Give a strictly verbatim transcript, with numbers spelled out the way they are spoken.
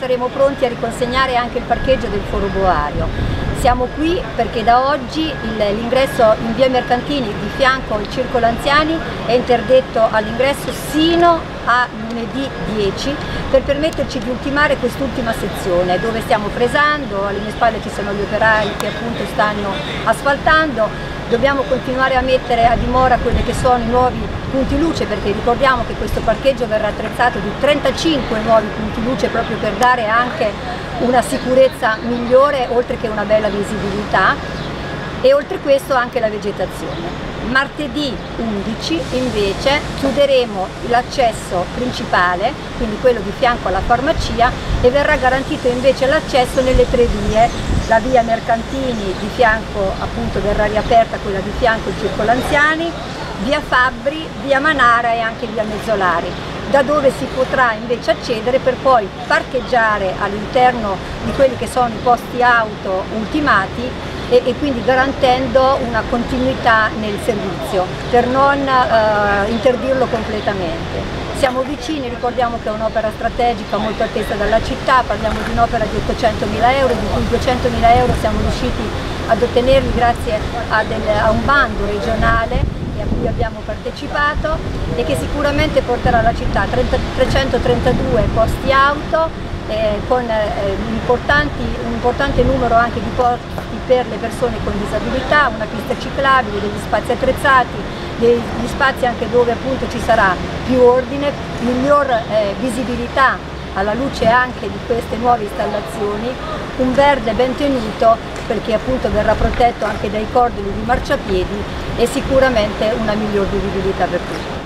saremo pronti a riconsegnare anche il parcheggio del Foro Boario. Siamo qui perché da oggi l'ingresso in via Mercantini di fianco al Circolo Anziani è interdetto all'ingresso sino a lunedì dieci per permetterci di ultimare quest'ultima sezione dove stiamo fresando, alle mie spalle ci sono gli operai che appunto stanno asfaltando. Dobbiamo continuare a mettere a dimora quelli che sono i nuovi punti luce, perché ricordiamo che questo parcheggio verrà attrezzato di trentacinque nuovi punti luce proprio per dare anche una sicurezza migliore oltre che una bella visibilità, e oltre questo anche la vegetazione. Martedì undici invece chiuderemo l'accesso principale, quindi quello di fianco alla farmacia, e verrà garantito invece l'accesso nelle tre vie. La via Mercantini di fianco appunto verrà riaperta, quella di fianco il Circolo Anziani, via Fabbri, via Manara e anche via Mezzolari, da dove si potrà invece accedere per poi parcheggiare all'interno di quelli che sono i posti auto ultimati e, e quindi garantendo una continuità nel servizio per non eh, interdirlo completamente. Siamo vicini, ricordiamo che è un'opera strategica molto attesa dalla città, parliamo di un'opera di ottocentomila euro, di cui duecentomila euro siamo riusciti ad ottenerli grazie a, del, a un bando regionale a cui abbiamo partecipato e che sicuramente porterà alla città trecentotrentadue posti auto eh, con eh, importanti, un importante numero anche di posti per le persone con disabilità, una pista ciclabile, degli spazi attrezzati, degli spazi anche dove appunto ci sarà più ordine, miglior eh, visibilità alla luce anche di queste nuove installazioni, un verde ben tenuto perché appunto verrà protetto anche dai cordoli di marciapiedi e sicuramente una miglior vivibilità per tutti.